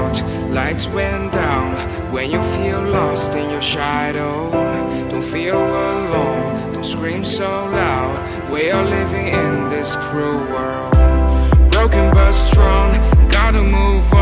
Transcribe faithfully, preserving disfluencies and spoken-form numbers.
out, lights went down. When you feel lost in your shadow, don't feel alone, don't scream so loud. We are living in this cruel world, broken but strong, gotta move on.